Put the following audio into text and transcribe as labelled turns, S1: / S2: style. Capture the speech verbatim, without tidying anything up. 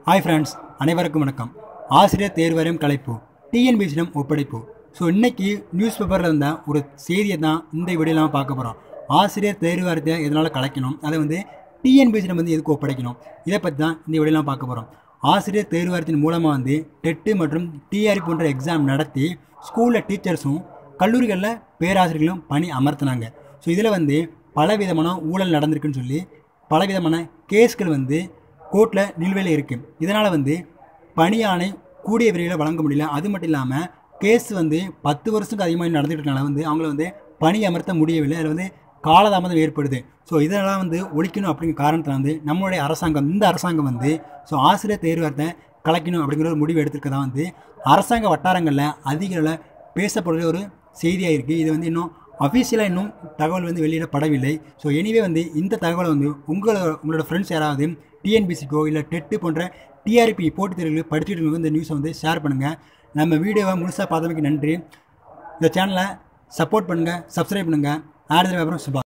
S1: Hi friends அனைவருக்கும் வணக்கம். ஆசிரியர் தேர்வரையும் கலைப்பு டிஎன்பிசியிடம் ஒப்படைப்பு. ஸோ இன்றைக்கி நியூஸ் பேப்பரில் இருந்த ஒரு செய்தியை தான் இந்த வீடியோலாம் பார்க்க போகிறோம். ஆசிரியர் தேர்வாரத்தை எதனால் கலைக்கணும், அதை வந்து டிஎன்பிசியிடம் வந்து எதுக்கு ஒப்படைக்கணும், இதை பற்றி தான் இந்த வீடியோலாம் பார்க்க போகிறோம். ஆசிரியர் தேர்வாரத்தின் மூலமாக வந்து டெட்டு மற்றும் டிஆர்பி போன்ற எக்ஸாம் நடத்தி ஸ்கூலில் டீச்சர்ஸும் கல்லூரிகளில் பேராசிரியர்களும் பணி அமர்த்தினாங்க. ஸோ இதில் வந்து பலவிதமான ஊழல் நடந்திருக்குன்னு சொல்லி பலவிதமான கேஸ்கள் வந்து கோர்ட்டில் நிலுவையில் இருக்குது. இதனால் வந்து பணியாணை கூடிய விரைவில் வழங்க முடியல. அது மட்டும் இல்லாமல் கேஸ் வந்து பத்து வருஷத்துக்கு அதிகமாக நடந்துகிட்டு இருக்கனால வந்து அவங்கள வந்து பணி அமர்த்த முடியவில்லை. அதில் வந்து காலதாமதம் ஏற்படுது. ஸோ இதெல்லாம் வந்து ஒழிக்கணும் அப்படிங்கிற காரணத்தில் வந்து நம்மளுடைய அரசாங்கம் இந்த அரசாங்கம் வந்து ஸோ ஆசிரியர் தேர்வாரத்தை கலைக்கணும் அப்படிங்கிற ஒரு முடிவு எடுத்துருக்கதான் வந்து அரசாங்க வட்டாரங்களில் அதிக அளவில் பேசப்படுற ஒரு செய்தியாக இருக்குது. இது வந்து இன்னும் அஃபீஷியலாக இன்னும் தகவல் வந்து வெளியிடப்படவில்லை. ஸோ எனிவே வந்து இந்த தகவலை வந்து உங்களோட உங்களோட ஃப்ரெண்ட்ஸ் யாராவது டிஎன்பிசிக்கோ இல்லை டெட்டு போன்ற டிஆர்பி போட்டித் தேர்வுகள் படிச்சுட்டு இருக்கவங்க இந்த நியூஸை வந்து ஷேர் பண்ணுங்கள். நம்ம வீடியோவை முழுசாக பார்த்தமைக்கு நன்றி. இந்த சேனலை சப்போர்ட் பண்ணுங்கள், சப்ஸ்கிரைப் பண்ணுங்கள். ஆடுதல் வியாபாரம் சுபா.